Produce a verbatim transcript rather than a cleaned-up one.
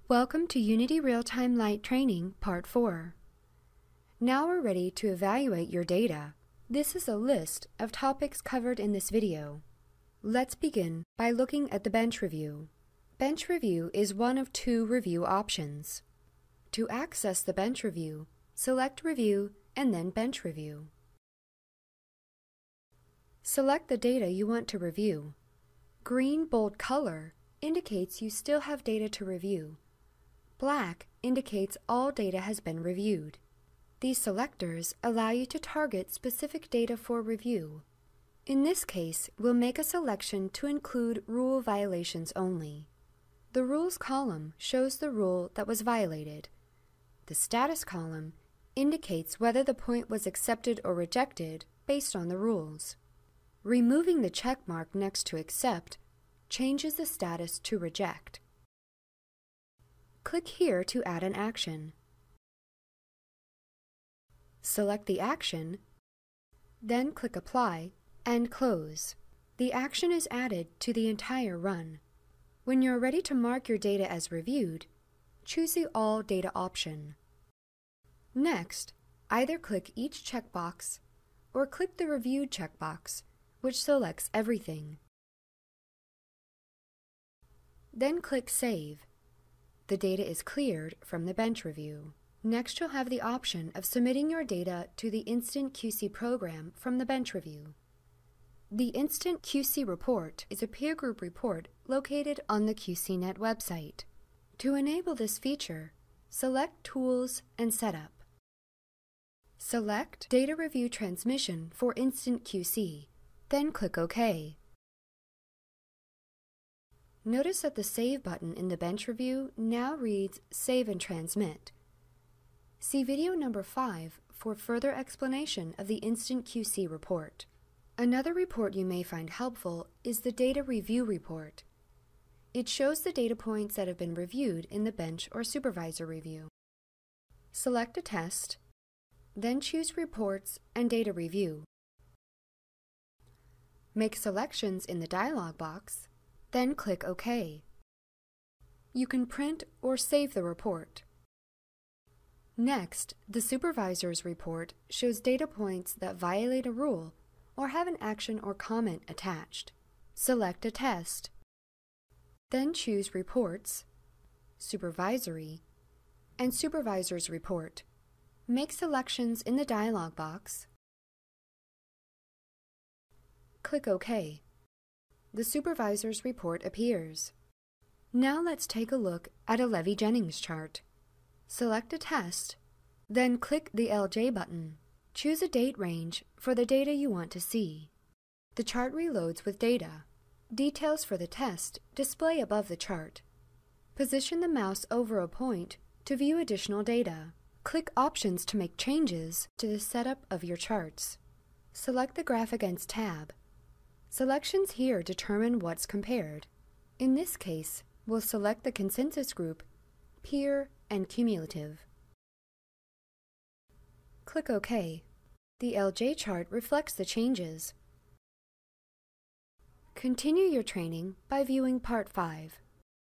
Welcome to Unity Real-Time Light Training, Part four. Now we're ready to evaluate your data. This is a list of topics covered in this video. Let's begin by looking at the bench review. Bench review is one of two review options. To access the bench review, select Review and then Bench Review. Select the data you want to review. Green bold color indicates you still have data to review. Black indicates all data has been reviewed. These selectors allow you to target specific data for review. In this case, we'll make a selection to include rule violations only. The Rules column shows the rule that was violated. The Status column indicates whether the point was accepted or rejected based on the rules. Removing the check mark next to Accept changes the status to Reject. Click here to add an action. Select the action, then click Apply and Close. The action is added to the entire run. When you're ready to mark your data as reviewed, choose the All Data option. Next, either click each checkbox or click the Reviewed checkbox, which selects everything. Then click Save. The data is cleared from the bench review. Next, you'll have the option of submitting your data to the Instant Q C program from the bench review. The Instant Q C report is a peer group report located on the Q C net website. To enable this feature, select Tools and Setup. Select Data Review Transmission for Instant Q C, then click OK. Notice that the Save button in the bench review now reads Save and Transmit. See video number five for further explanation of the Instant Q C report. Another report you may find helpful is the Data Review Report. It shows the data points that have been reviewed in the bench or supervisor review. Select a test, then choose Reports and Data Review. Make selections in the dialog box, then click OK. You can print or save the report. Next, the Supervisors Report shows data points that violate a rule or have an action or comment attached. Select a test. Then choose Reports, Supervisory, and Supervisors Report. Make selections in the dialog box. Click OK. The Supervisors Report appears. Now let's take a look at a Levey-Jennings chart. Select a test, then click the L J button. Choose a date range for the data you want to see. The chart reloads with data. Details for the test display above the chart. Position the mouse over a point to view additional data. Click Options to make changes to the setup of your charts. Select the Graph Against tab. Selections here determine what's compared. In this case, we'll select the consensus group, peer, and cumulative. Click OK. The L J chart reflects the changes. Continue your training by viewing Part five.